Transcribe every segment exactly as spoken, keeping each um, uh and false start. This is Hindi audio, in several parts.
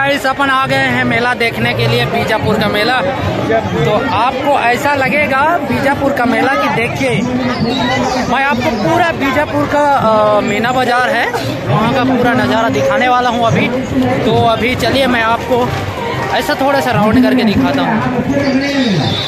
गाइस अपन आ गए हैं मेला देखने के लिए, बीजापुर का मेला। तो आपको ऐसा लगेगा बीजापुर का मेला कि देखिए मैं आपको पूरा बीजापुर का मीना बाजार है वहाँ का पूरा नज़ारा दिखाने वाला हूँ अभी। तो अभी चलिए मैं आपको ऐसा थोड़ा सा राउंड करके दिखाता हूँ।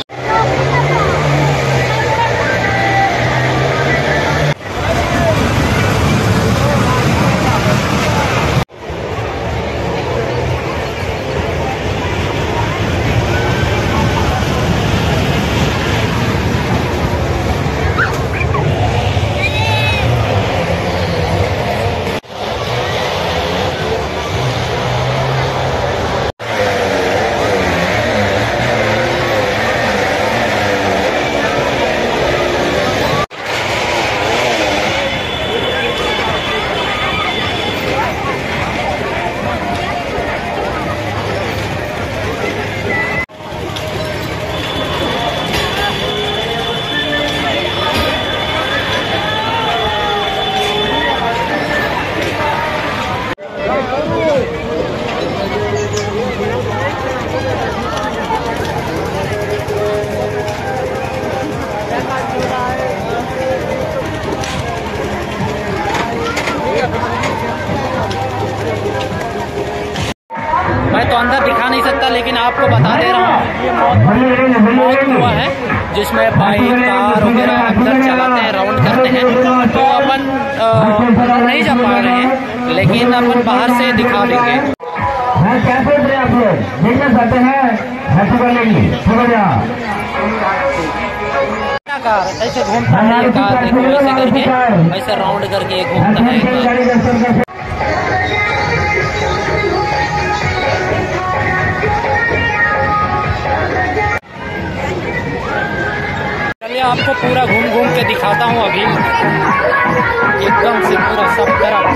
मैं तो अंदर दिखा नहीं सकता लेकिन आपको बता दे रहा हूँ ये मौत मौत हुआ है जिसमें बाइक कार वगैरह अंदर चलाते हैं, राउंड करते हैं। तो अपन नहीं जा पा रहे हैं लेकिन अपन बाहर से दिखा देंगे। कार ऐसे घूमता है, कार देखो ऐसे करके ऐसे राउंड करके घूमता है। चलिए आपको पूरा घूम घूम के दिखाता हूँ अभी एकदम से पूरा सब तरफ।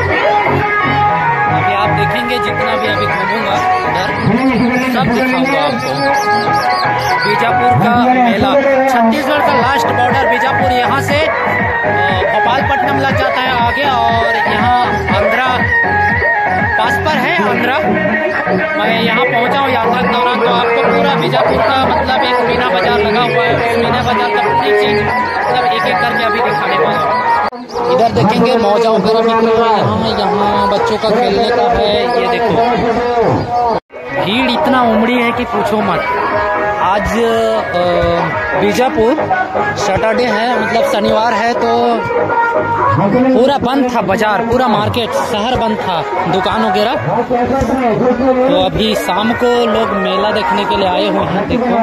अभी आप देखेंगे जितना भी अभी घूमूंगा उधर सब दिखाऊंगा आपको। बीजापुर का मेला, छत्तीसगढ़ का लास्ट बॉर्डर बीजापुर, यहाँ से भोपालपट्टनम लग जाता है आगे और यहाँ आंध्रा पास पर है आंध्रा। मैं यहाँ पहुँचा हूँ यात्रा के दौरान तो आपको पूरा बीजापुर का मतलब एक मीना बाजार लगा हुआ है, उस मीना बाजार का पूरी चीज मतलब एक एक करके अभी दिखाने वाला हूँ। इधर देखेंगे मौजा वगैरह बिक रहा है, यहाँ यहाँ बच्चों का खेलने का है। ये देखो भीड़ इतना उमड़ी है कि पूछो मत। आज बीजापुर सैटरडे है मतलब शनिवार है तो पूरा बंद था बाजार, पूरा मार्केट शहर बंद था, दुकान वगैरह। तो अभी शाम को लोग मेला देखने के लिए आए हुए हैं। देखो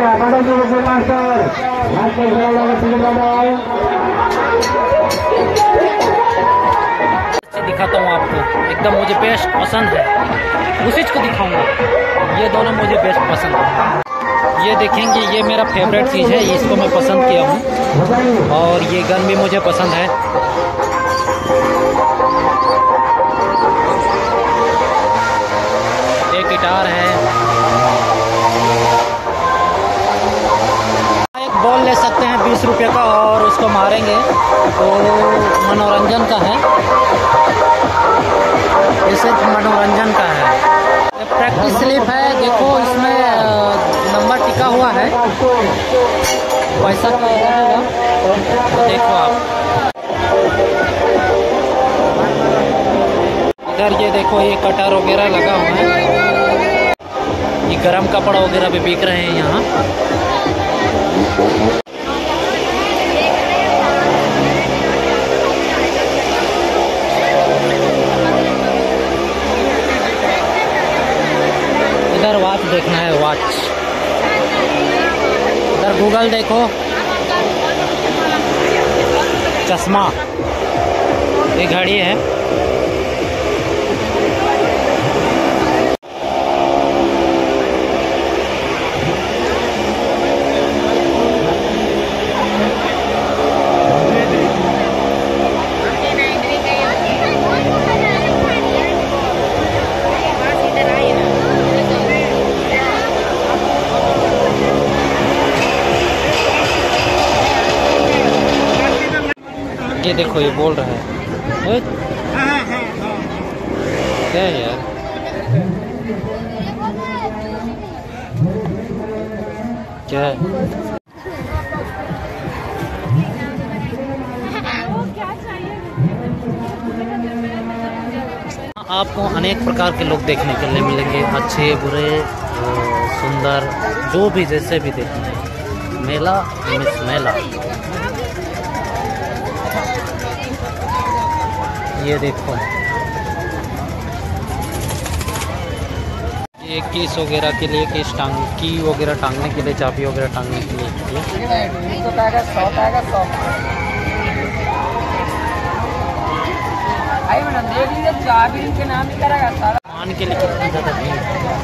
दिखाता हूँ आपको, एकदम मुझे बेस्ट पसंद है, उसी को दिखाऊंगा। ये दोनों मुझे बेस्ट पसंद है। ये देखेंगे ये मेरा फेवरेट चीज़ है, इसको मैं पसंद किया हूँ। और ये गन भी मुझे पसंद है। ये गिटार है। एक बॉल ले सकते हैं बीस रुपये का और उसको मारेंगे तो मनोरंजन का है, ये सिर्फ मनोरंजन का है। प्रैक्टिस स्लिप है, देखो इसमें नंबर टिका हुआ है, पैसा का रहेगा तो देखो आप। इधर ये देखो ये कटर वगैरह लगा हुआ है, ये गरम कपड़ा वगैरह भी बिक रहे हैं यहाँ। इधर वॉच देखना है, वॉच। इधर गूगल देखो, चश्मा, ये घड़ी है। ये देखो ये बोल रहा है क्या है यार। है। आपको अनेक प्रकार के लोग देखने के लिए मिलेंगे, अच्छे बुरे सुंदर जो भी जैसे भी देखने। मेला मिस मेला। ये देखो ये कीस वगैरह के लिए, कीस टांग की वगैरह टांगने के लिए, चाबी वगैरह टांगने के लिए। चाबी के नाम ही करेगा सामान के लिए कितना ज़्यादा भीड़।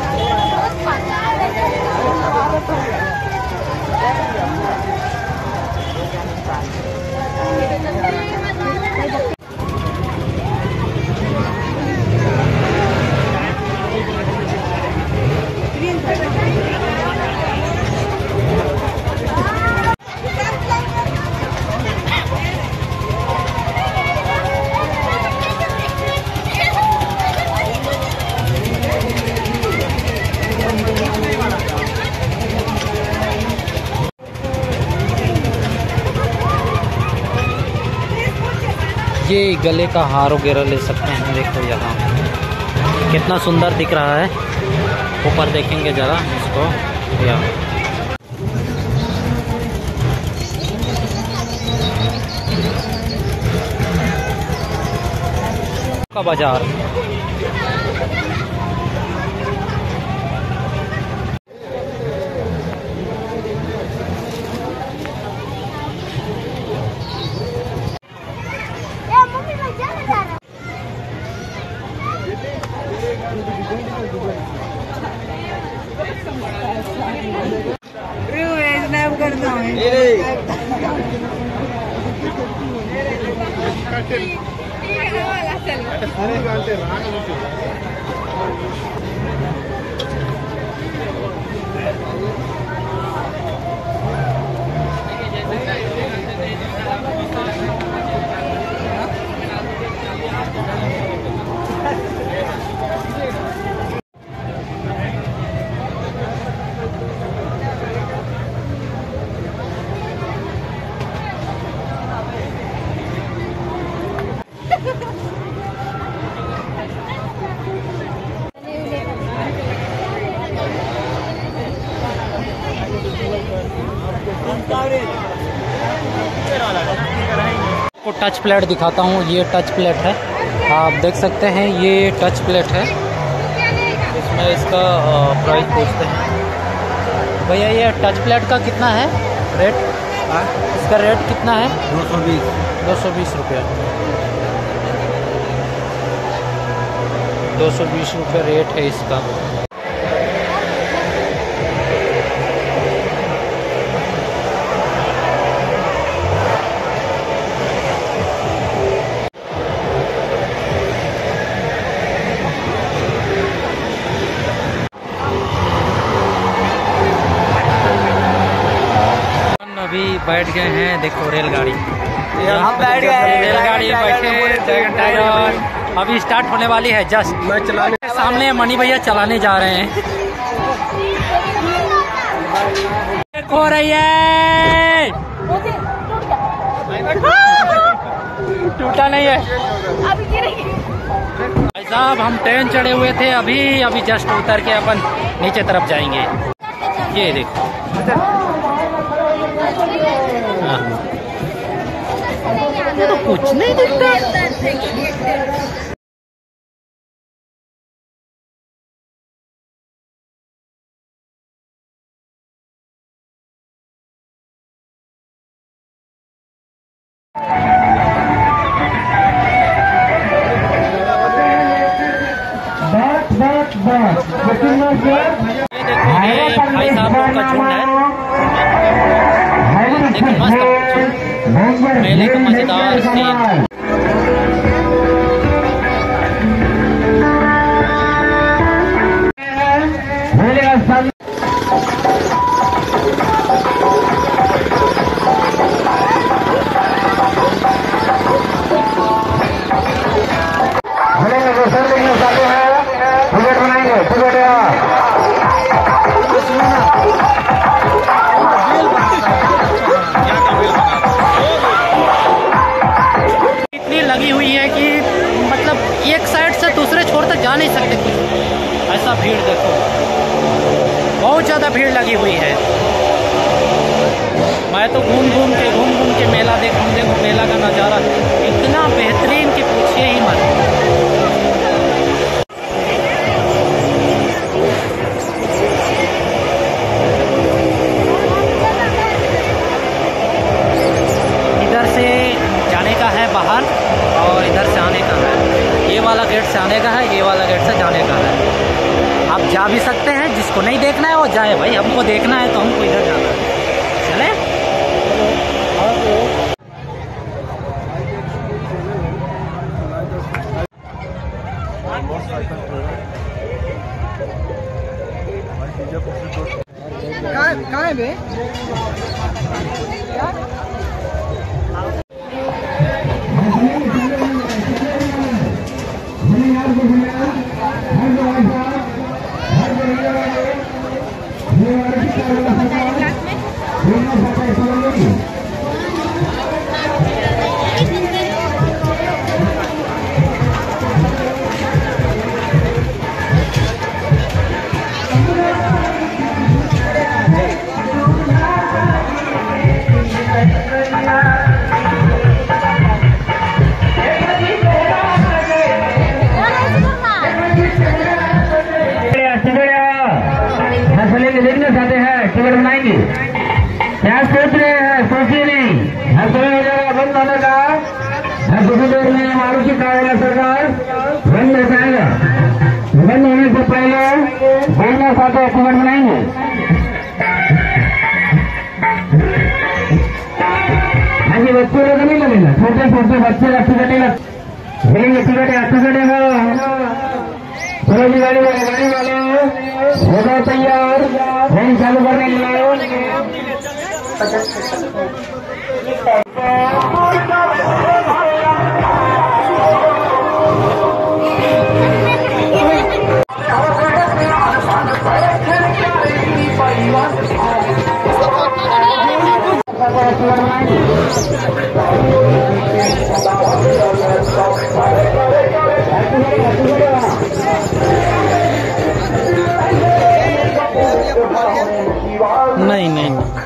ये गले का हार वगैरह ले सकते हैं। देखो यहाँ कितना सुंदर दिख रहा है। ऊपर देखेंगे ज़रा इसको। यहाँ का बाजार। को टच प्लेट दिखाता हूँ। ये टच प्लेट है, आप देख सकते हैं। ये टच प्लेट है। इसमें इसका प्राइस पूछते हैं। भैया ये टच प्लेट का कितना है रेट? हाँ? इसका रेट कितना है? दो सौ बीस दो सौ बीस रुपये दो सौ बीस रुपये रेट है इसका। अभी बैठ गए हैं, देखो रेलगाड़ी। हम बैठ गए रेलगाड़ी में बैठे। टाइगर अभी स्टार्ट होने वाली है। जस्ट मैं चलाने सामने मनी भैया चलाने जा रहे हैं। हो रही है, टूटा नहीं है भाई साहब। हम ट्रेन चढ़े हुए थे अभी अभी जस्ट उतर के अपन नीचे तरफ जाएंगे। ये देखो तो कुछ नहीं दिखता। ये देखो ये भाई साहब लोग का झुंड है। देखो मस्त मेले का मजेदार सीन। भीड़ लगी हुई है। मैं तो घूम घूम के घूम घूम के मेला देखूँ, देखो मेला का नज़ारा इतना बेहतरीन कि पूछिए ही मत। इधर से जाने का है बाहर और इधर से आने का है। ये वाला गेट से आने का है, ये वाला गेट से जाने का है। आप जा भी सकते हैं, जिसको नहीं देखना है वो जाए भाई, हमको देखना है तो हमको इधर जाना है। चले कहाँ है बे? देखना चाहते हैं टिकट बनाएंगे, क्या सोच रहे हैं? सोचिए नहीं, हर समय हो जाएगा बंद होने का। हर कुछ देर में मारुति कार सरकार बंद हो जाएगा। बंद होने से पहले देखना चाहते हैं टिकट बनाएंगे। हाँ जी, बच्चों का नहीं लगेगा, छोटे छोटे बच्चे का टिकट मिलेंगे। टिकट है, टिकट है। चलो जी, गाड़ी वाले गाड़ी वाले हो गए तैयार, ट्रेन चालू करने के लिए। नहीं नहीं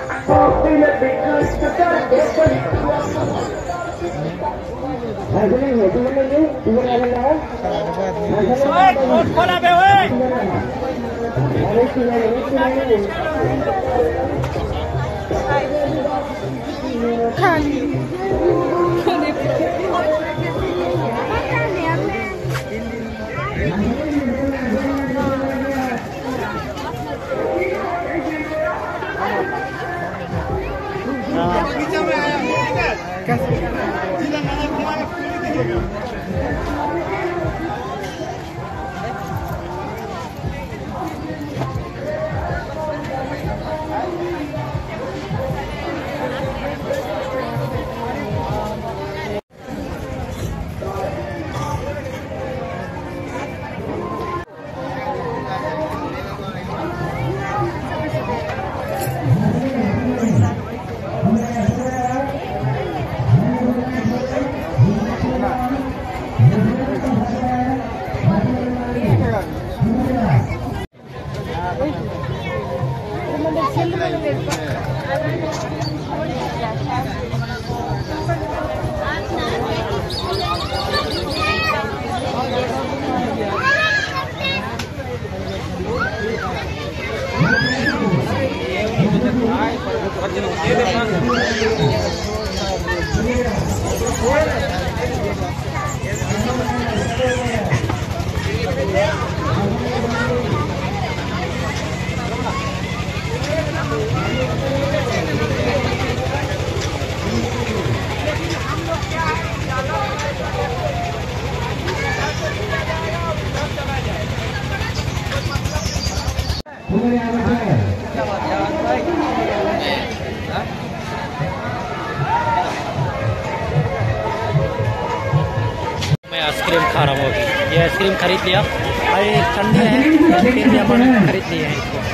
मैं आइसक्रीम खा रहा हूँ अभी। ये आइसक्रीम खरीद लिया, अरे ठंडे हैं फिर भी अपन खरीद लिए हैं इसको।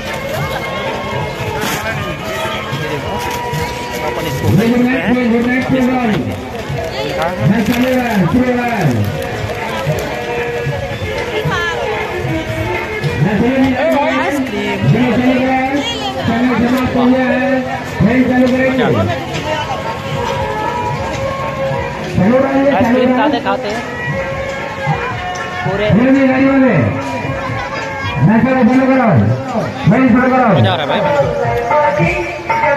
अपन इसको खरीद रहे हैं आइसक्रीम। तैयार है, ट्रेन चालू करेंगे। चालू रहिए, चालू आइसक्रीम रहिए। खाते खाते पूरे रेलवे गाड़ी वाले नशा बंद करो, भाई शुरू करो। मजा आ रहा है भाई।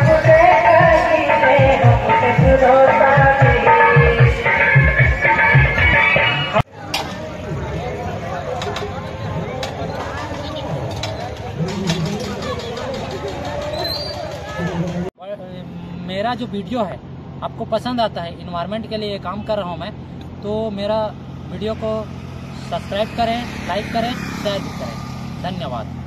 मेरा जो वीडियो है आपको पसंद आता है, इन्वायरमेंट के लिए काम कर रहा हूँ मैं, तो मेरा वीडियो को सब्सक्राइब करें, लाइक करें, शेयर भी करें। धन्यवाद।